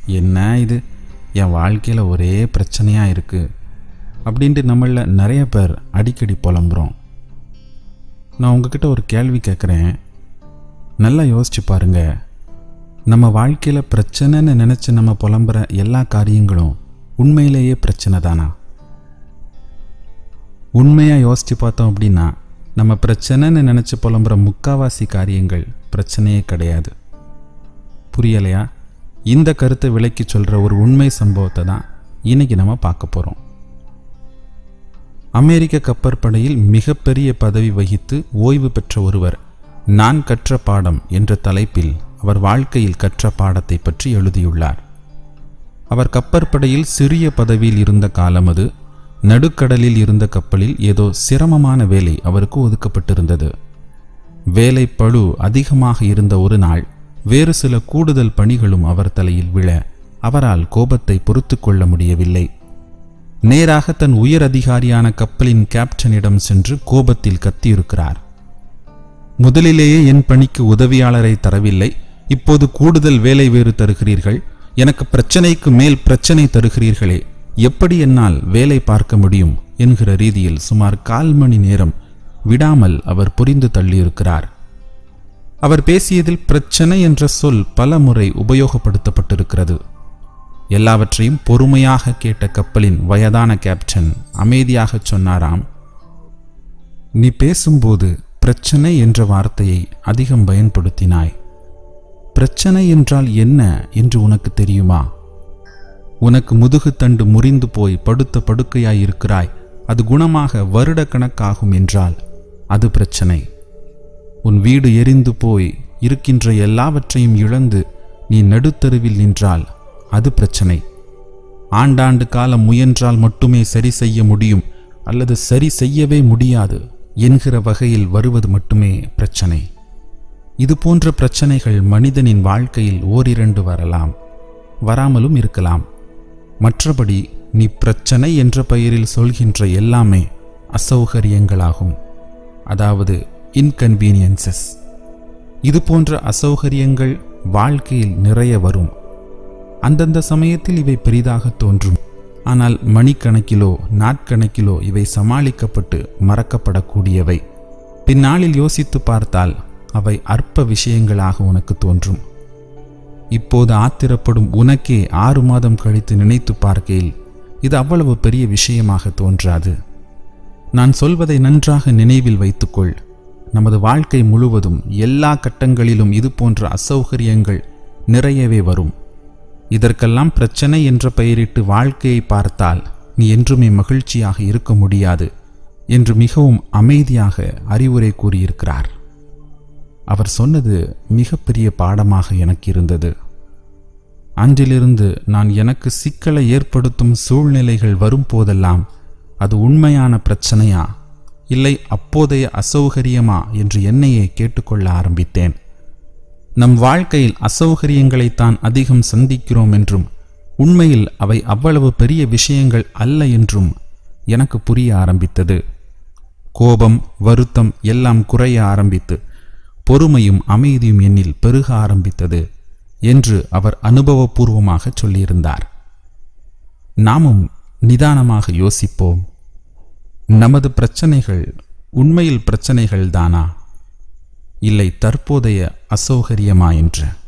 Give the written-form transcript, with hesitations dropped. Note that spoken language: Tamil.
என்ன இது, என் வாழ்க்கையில் ஒரே பிரச்சனையாக இருக்குது அப்படின்ட்டு நம்மளில் நிறைய பேர் அடிக்கடி புலம்புறோம். நான் உங்ககிட்ட ஒரு கேள்வி கேட்குறேன், நல்லா யோசிச்சு பாருங்க. நம்ம வாழ்க்கையில் பிரச்சனைன்னு நினச்சி நம்ம புலம்புற எல்லா காரியங்களும் உண்மையிலேயே பிரச்சனை தானா? உண்மையாக யோசித்து பார்த்தோம் அப்படின்னா நம்ம பிரச்சனைன்னு நினச்சி புலம்புற முக்காவாசி காரியங்கள் பிரச்சனையே கிடையாது. புரியலையா? இந்த கருத்தை விளக்கி சொல்கிற ஒரு உண்மை சம்பவத்தை தான் இன்னைக்கு நம்ம பார்க்க போகிறோம். அமெரிக்க கப்பற்படையில் மிகப்பெரிய பதவி வகித்து ஓய்வு பெற்ற ஒருவர் நான் கற்ற பாடம் என்ற தலைப்பில் அவர் வாழ்க்கையில் கற்ற பாடத்தை பற்றி எழுதியுள்ளார். அவர் கப்பற்படையில் சிறிய பதவியில் இருந்த காலம் அது. நடுக்கடலில் இருந்த கப்பலில் ஏதோ சிரமமான வேலை அவருக்கு ஒதுக்கப்பட்டிருந்தது. வேலை பளு அதிகமாக இருந்த ஒரு நாள் வேறு சில கூடுதல் பணிகளும் அவர் தலையில் விழ அவரால் கோபத்தை பொறுத்து கொள்ள முடியவில்லை. நேராக தன் உயர் அதிகாரியான கப்பலின் கேப்டனிடம் சென்று கோபத்தில் கத்தியிருக்கிறார். முதலிலேயே என் பணிக்கு உதவியாளரை தரவில்லை, இப்போது கூடுதல் வேலை வேறு தருகிறீர்கள், எனக்கு பிரச்சனைக்கு மேல் பிரச்சனை தருகிறீர்களே, எப்படி என்னால் வேலை பார்க்க முடியும் என்கிற ரீதியில் சுமார் 1/4 மணி நேரம் விடாமல் அவர் புரிந்து தள்ளியிருக்கிறார். அவர் பேசியதில் பிரச்சனை என்ற சொல் பல முறை உபயோகப்படுத்தப்பட்டிருக்கிறது. எல்லாவற்றையும் பொறுமையாக கேட்ட கப்பலின் வயதான கேப்டன் அமைதியாக சொன்னாராம், நீ பேசும்போது பிரச்சனை என்ற வார்த்தையை அதிகம் பயன்படுத்தினாய். பிரச்சனை என்றால் என்ன என்று உனக்கு தெரியுமா? உனக்கு முதுகுத்தண்டு முறிந்து போய் படுத்த படுக்கையாய் இருக்கிறாய், அது குணமாக வருடக்கணக்காகும் என்றால் அது பிரச்சனை. உன் வீடு எரிந்து போய் இருக்கின்ற எல்லாவற்றையும் இழந்து நீ நடுத்தருவில் நின்றால் அது பிரச்சனை. ஆண்டாண்டு காலம் முயன்றால் மட்டுமே சரி செய்ய முடியும் அல்லது சரி செய்யவே முடியாது என்கிற வகையில் வருவது மட்டுமே பிரச்சனை. இது போன்ற பிரச்சனைகள் மனிதனின் வாழ்க்கையில் ஓரிரண்டு வரலாம், வராமலும் இருக்கலாம். மற்றபடி நீ பிரச்சனை என்ற பெயரில் சொல்கின்ற எல்லாமே அசௌகரியங்களாகும், அதாவது இன்கன்வீனியன்சஸ். இது போன்ற அசௌகரியங்கள் வாழ்க்கையில் நிறைய வரும். அந்தந்த சமயத்தில் இவை பெரிதாக தோன்றும். ஆனால் மணிக்கணக்கிலோ நாட்கணக்கிலோ இவை சமாளிக்கப்பட்டு மறக்கப்படக்கூடியவை. பின்னாளில் யோசித்து பார்த்தால் அவை அற்ப விஷயங்களாக உனக்கு தோன்றும். இப்போது ஆத்திரப்படும் உனக்கே 6 மாதம் கழித்து நினைத்து பார்க்கையில் இது அவ்வளவு பெரிய விஷயமாக தோன்றாது. நான் சொல்வதை நன்றாக நினைவில் வைத்துக்கொள். நமது வாழ்க்கை முழுவதும் எல்லா கட்டங்களிலும் இது போன்ற அசௌகரியங்கள் நிறையவே வரும். இதற்கெல்லாம் பிரச்சனை என்ற பெயரிட்டு வாழ்க்கையை பார்த்தால் நீ என்றுமே மகிழ்ச்சியாக இருக்க முடியாது என்று மிகவும் அமைதியாக அறிவுரை கூறியிருக்கிறார். அவர் சொன்னது மிகப்பெரிய பாடமாக எனக்கு இருந்தது. அன்றிலிருந்து நான் எனக்கு சிக்கலை ஏற்படுத்தும் சூழ்நிலைகள் வரும் போதெல்லாம் அது உண்மையான பிரச்சனையா இல்லை அப்போதைய அசௌகரியமா என்று என்னையே கேட்டுக்கொள்ள ஆரம்பித்தேன். நம் வாழ்க்கையில் அசௌகரியங்களைத்தான் அதிகம் சந்திக்கிறோம் என்றும் உண்மையில் அவை அவ்வளவு பெரிய விஷயங்கள் அல்ல என்றும் எனக்கு புரிய ஆரம்பித்தது. கோபம், வருத்தம் எல்லாம் குறைய ஆரம்பித்து பொறுமையும் அமைதியும் என்னில் பெருக ஆரம்பித்தது என்று அவர் அனுபவபூர்வமாக சொல்லியிருந்தார். நாமும் நிதானமாக யோசிப்போம். நமது பிரச்சனைகள் உண்மையில் பிரச்சனைகள் தானா இல்லை தற்போதைய அசௌகரியமா என்று.